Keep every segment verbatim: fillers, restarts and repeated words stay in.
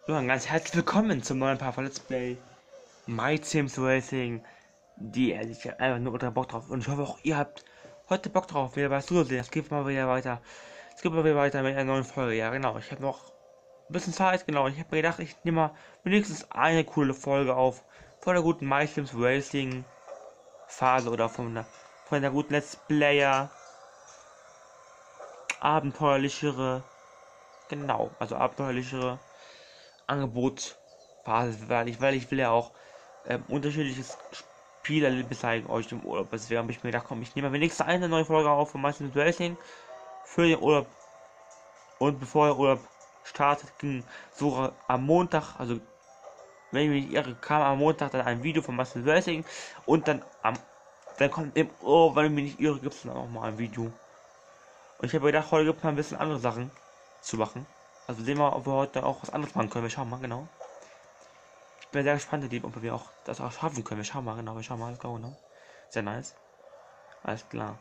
So, dann ganz herzlich willkommen zum neuen Part von Let's Play My Sims Racing. Die ehrlich gesagt einfach nur unter Bock drauf. Und ich hoffe auch ihr habt heute Bock drauf, wieder was zu sehen. Es geht mal wieder weiter. Es geht mal wieder weiter mit einer neuen Folge. Ja, genau. Ich habe noch ein bisschen Zeit, genau. Ich habe mir gedacht, ich nehme mal wenigstens eine coole Folge auf. Von der guten My Sims Racing Phase oder von der, von der guten Let's Player. Abenteuerlichere. Genau, also abenteuerlichere Angebotsphase, weil ich, weil ich will ja auch ähm, unterschiedliches Spielerlebnis zeigen euch im Urlaub. Deswegen habe ich mir gedacht, komm, ich nehme wenigstens eine neue Folge auf von Masters Racing für den Urlaub. Und bevor der Urlaub startet, ging so am Montag, also wenn ich mich nicht irre, kam am Montag dann ein Video von Masters Racing und dann am dann kommt im Urlaub, wenn ich mich nicht irre, gibt es dann auch mal ein Video. Und ich habe gedacht, heute gibt es mal ein bisschen andere Sachen zu machen. Also sehen wir, ob wir heute auch was anderes machen können. Wir schauen mal, genau. Ich bin sehr gespannt, ob wir auch das auch schaffen können. Wir schauen mal, genau. Wir schauen mal, genau. Sehr nice. Alles klar.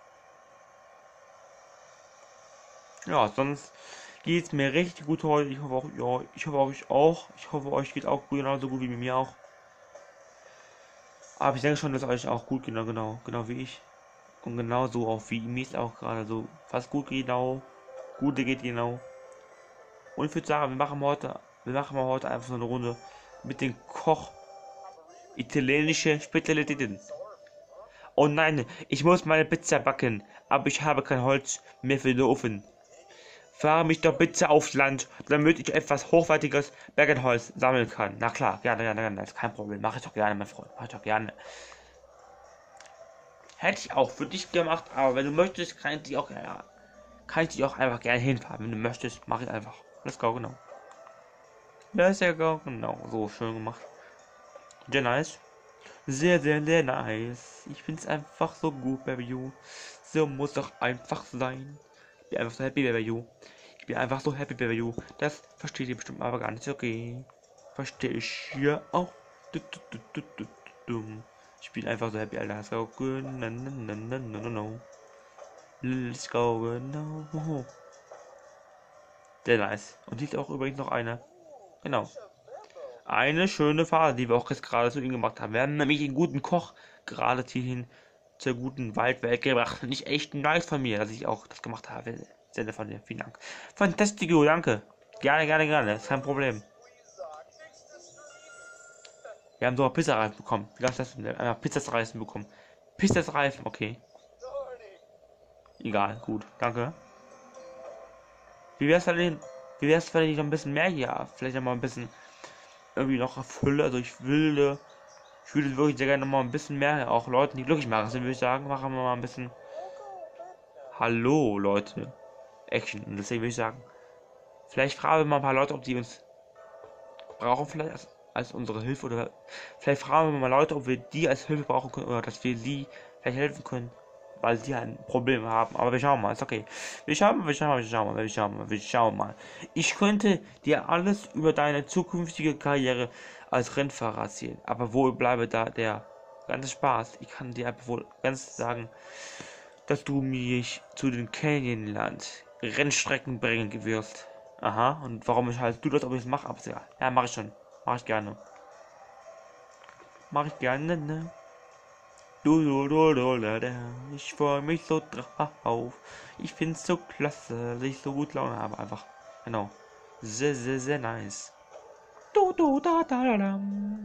Ja, sonst geht es mir richtig gut heute. Ich hoffe auch, ja, ich hoffe euch auch. Ich hoffe, euch geht auch genauso gut wie mir auch. Aber ich denke schon, dass euch auch gut geht, genau, genau, genau wie ich. Und genauso auch wie mir es auch gerade so fast gut geht, genau. Gute geht genau. Und ich würde sagen, wir machen heute, wir machen mal heute einfach so eine Runde mit den Koch italienische Spezialitäten. Oh nein, ich muss meine Pizza backen, aber ich habe kein Holz mehr für den Ofen. Fahre mich doch bitte aufs Land, damit ich etwas hochwertiges Bergenholz sammeln kann. Na klar, gerne, gerne, gerne, das ist kein Problem. Mache ich doch gerne, mein Freund, mache ich doch gerne. Hätte ich auch für dich gemacht, aber wenn du möchtest, kann ich dich auch, ja, kann ich dich auch einfach gerne hinfahren. Wenn du möchtest, mache ich einfach. Let's go, genau. Ja, ist ja genau, so schön gemacht. Sehr nice. Sehr, sehr, sehr nice. Ich finde es einfach so gut, Baby You. So muss doch einfach sein. Ich bin einfach so happy, Baby You. Ich bin einfach so happy, Baby You. Das versteht ihr bestimmt aber gar nicht. Okay. Verstehe ich hier auch. Du, du, du, du, du, du. Ich bin einfach so happy, Alter. Let's go. No, no, no, no, no, no. Let's go. No. Sehr nice. Und hier ist auch übrigens noch eine. Genau. Eine schöne Fahrt, die wir auch jetzt gerade zu ihm gemacht haben. Wir haben nämlich einen guten Koch gerade hierhin zur guten Waldwelt gebracht. Nicht echt nice von mir, dass ich auch das gemacht habe. Sehr nett von dir. Vielen Dank. Fantastico, danke. Gerne, gerne, gerne. Ist kein Problem. Wir haben sogar Pizzareifen bekommen. Wie heißt das denn? Einmal Pizzareifen bekommen. Pizzareifen, okay. Egal, gut. Danke. Wie wär's denn? Wie wär's, wenn ich noch ein bisschen mehr hier? Vielleicht noch mal ein bisschen irgendwie noch erfülle. Also ich will, ich würde wirklich sehr gerne noch mal ein bisschen mehr auch Leuten, die glücklich machen. Deswegen würde ich sagen, machen wir mal ein bisschen Hallo Leute Action. Und deswegen würde ich sagen, vielleicht fragen wir mal ein paar Leute, ob die uns brauchen vielleicht als, als unsere Hilfe, oder vielleicht fragen wir mal Leute, ob wir die als Hilfe brauchen können oder dass wir sie vielleicht helfen können, weil sie ein Problem haben. Aber wir schauen mal, ist okay. Wir schauen mal, wir schauen mal, wir schauen mal, wir schauen mal, wir schauen mal. Ich könnte dir alles über deine zukünftige Karriere als Rennfahrer erzählen, aber wo bleibe da der ganze Spaß? Ich kann dir einfach wohl ganz sagen, dass du mich zu den Canyonland Rennstrecken bringen wirst. Aha, und warum ich halt du das, ob ich es mache, aber ja, ja, mache ich schon. Mache ich gerne. Mache ich gerne, ne? Du, du, du, du, du, du. Ich freue mich so drauf. Ich find's so klasse, dass ich so gut Laune habe, einfach. Genau. Sehr, sehr, sehr nice. Du, du, da, da, da, da.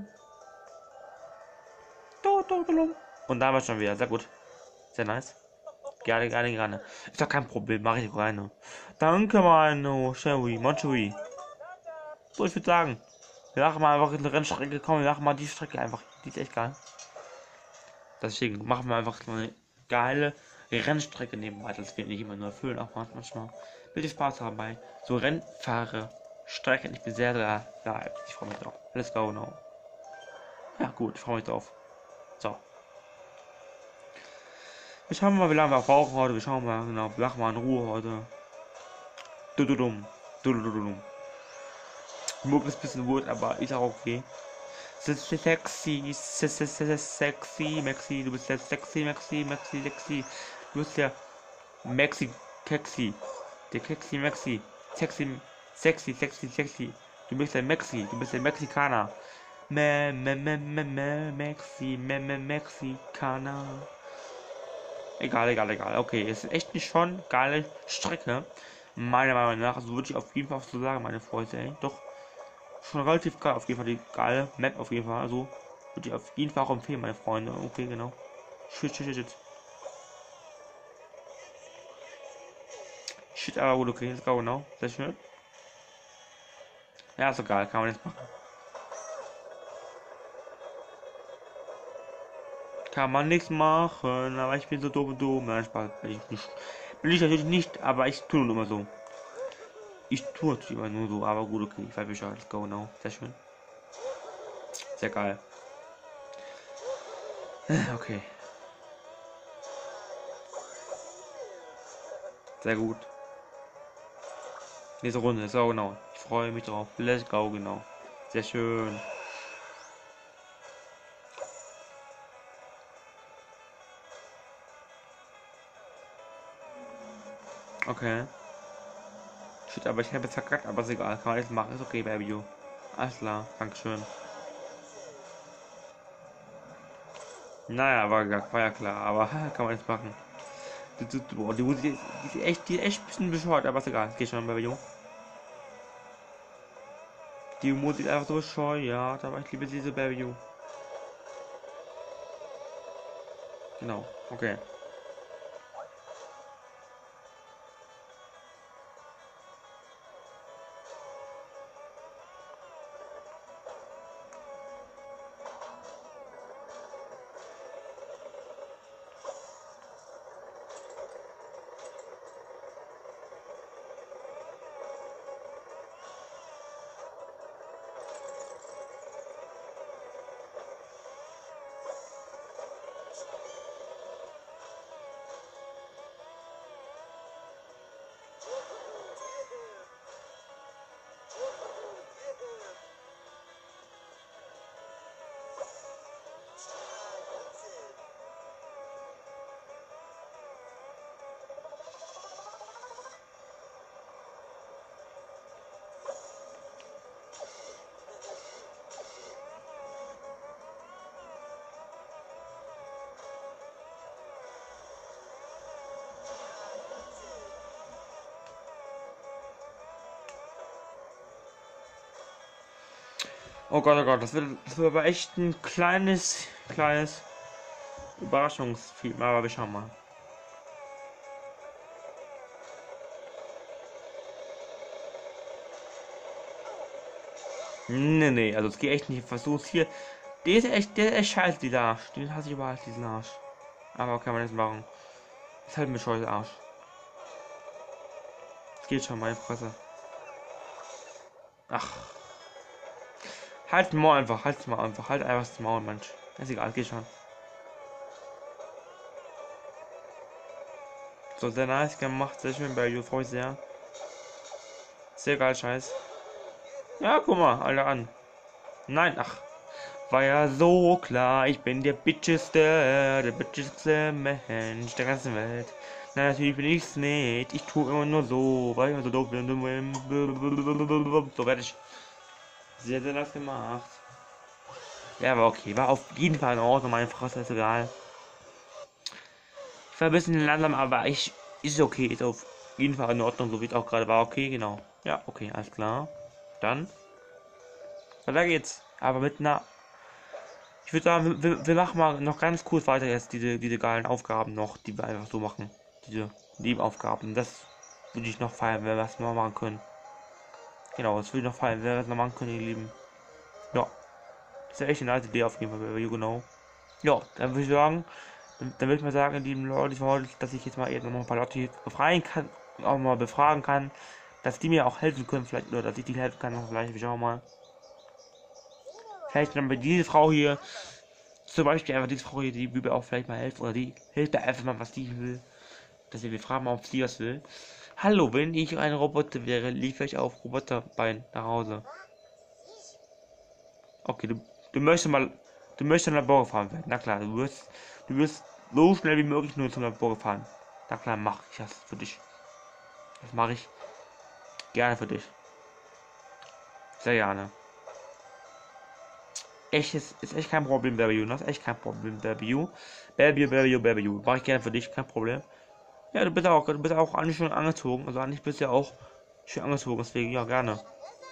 Du, du, du, du. Und da war schon wieder, sehr gut. Sehr nice. Gerne, gerne, gerne. Ist doch kein Problem, mache ich rein. Danke, Mano, Sherry, Monchery. So, ich würde sagen, wir machen mal einfach eine Rennstrecke, komm, wir machen mal die Strecke einfach. Die ist echt geil. Deswegen machen wir einfach eine geile Rennstrecke nebenbei, dass wir nicht immer nur erfüllen, auch manchmal will ich Spaß haben bei so Rennfahrer-Strecken. Ich bin sehr, sehr, sehr, ich freue mich drauf. Let's go now. Ja, gut, ich freue mich drauf. So. Wir schauen mal, wie lange wir brauchen heute. Wir schauen mal, genau, wir machen mal in Ruhe heute. Du, du, dumm. Du, du, du, dumm. Möglichst bisschen Wut, aber ist auch okay. Sexy, sexy, Maxi, du bist ja sexy, Maxi, Maxi, sexy. Du bist ja Maxi, Kexi. Der Kexi, Maxi. Sexy, sexy, sexy, sexy. Du bist ein Mexi, du bist ein Mexikaner. Me, me, me, me, me, Mexi, me, me, Mexikaner. Egal, egal, egal. Okay, es ist echt nicht schon geile Strecke. Meiner Meinung nach, also würde ich auf jeden Fall so sagen, meine Freunde, ey. Doch schon relativ geil, auf jeden Fall die geile Map auf jeden Fall. Also würde ich auf jeden Fall auch empfehlen, meine Freunde. Okay, genau. Shit, shit, shit, shit. Shit, aber gut, okay, let's go, genau. Sehr schön. Ja, ist egal, kann man jetzt machen. Kann man nichts machen, aber ich bin so dumm und dumm. Nein, Spaß, bin ich nicht. Bin ich natürlich nicht, aber ich tue nur immer so. Ich tue natürlich immer nur so, aber gut, okay, ich weiß Bescheid, let's go, genau. Sehr schön. Sehr geil. Okay. Sehr gut. Nächste Runde, let's go, genau. Ich freue mich drauf. Let's go, genau. Sehr schön. Okay. Shit, aber ich habe jetzt verkackt, aber ist egal. Kann man jetzt machen. Ist okay, Baby. Alles klar. Dankeschön. Naja, war, ja- war ja klar, aber kann man jetzt machen. Die, die, boah, die Musik ist, die ist echt, die ist echt ein bisschen bescheuert, aber ist egal. Geht schon, Baby. Die Musik ist einfach so bescheuert, aber ich liebe diese Baby. Genau. Okay. Oh Gott, oh Gott, das wird, das wird aber echt ein kleines, kleines Überraschungsfilm, aber wir schauen mal. Nee, nee, also es geht echt nicht. Versuch's hier. Der ist echt, der ist echt scheiße, dieser Arsch. Den hasse ich überall, diesen Arsch. Aber kann man jetzt machen. Ist halt ein bescheuerter Arsch. Es geht schon, meine Fresse. Ach. Halt mal einfach, halt mal einfach, halt einfach das Maul, Mensch. Ist egal, geht schon. So, sehr nice gemacht, sehr schön bei You, freue ich sehr. Sehr geil, Scheiß. Ja, guck mal, alle an. Nein, ach. War ja so klar, ich bin der bitcheste, der bitcheste Mensch der ganzen Welt. Na, natürlich bin ich's nicht. Ich tue immer nur so, weil ich immer so doof bin. So werde ich. Sehr, sehr das gemacht. Ja, aber okay. War auf jeden Fall in Ordnung. Meine Fresse ist egal. Ich war ein bisschen langsam, aber ich. Ist okay. Ist auf jeden Fall in Ordnung, so wie es auch gerade war. Okay, genau. Ja, okay, alles klar. Dann. Weiter geht's. Aber mit einer. Ich würde sagen, wir, wir machen mal noch ganz kurz weiter jetzt diese, diese geilen Aufgaben noch, die wir einfach so machen. Diese Nebenaufgaben. Das würde ich noch feiern, wenn wir das noch machen können. Genau, das würde ich noch feiern, wenn wir das noch machen können, ihr Lieben. Ja, das ist ja echt eine nice Idee auf jeden Fall, you genau. Ja, dann würde ich sagen, dann, dann würde ich mal sagen, ihr lieben Leute, ich wollte, dass ich jetzt mal eben noch ein paar Leute befreien kann, auch mal befragen kann, dass die mir auch helfen können, vielleicht, oder dass ich die helfen kann, vielleicht, wir schauen mal. Vielleicht dann bei dieser Frau hier, zum Beispiel einfach diese Frau hier, die will mir auch vielleicht mal helfen, oder die hilft mir einfach mal, was die will. Dass wir fragen mal, ob sie was will. Hallo, wenn ich ein Roboter wäre, liefere ich auf Roboterbein nach Hause. Okay, du, du möchtest mal, du möchtest ein Labor gefahren werden. Na klar, du wirst, du wirst so schnell wie möglich nur zum Labor gefahren. Na klar, mach ich das für dich. Das mache ich gerne für dich. Sehr gerne. Echt, ist, ist echt kein Problem, Baby Jonas. Echt kein Problem, Baby. Baby, Baby, Baby. Mach ich gerne für dich, kein Problem. Ja, du bist auch, du bist auch eigentlich schon angezogen. Also eigentlich bist du ja auch schön angezogen, deswegen ja gerne.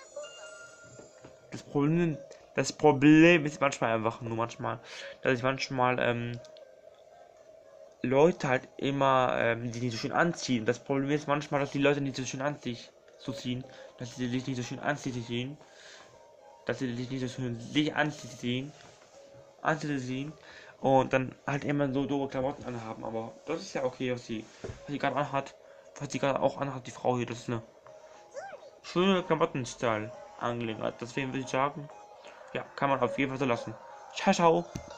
Das Problem, das Problem ist manchmal einfach nur manchmal, dass ich manchmal ähm, Leute halt immer ähm, die nicht so schön anziehen. Das Problem ist manchmal, dass die Leute nicht so schön anziehen, zu ziehen, dass sie sich nicht so schön anziehen, dass sie sich nicht so schön sich anziehen, anziehen und dann halt immer so doofe Klamotten anhaben. Aber das ist ja okay, was sie, was sie gerade anhat, was sie gerade auch anhat, die Frau hier. Das ist eine schöne Klamotten-Style angelegenheit. Deswegen würde ich sagen, ja, kann man auf jeden Fall so lassen. Ciao, ciao.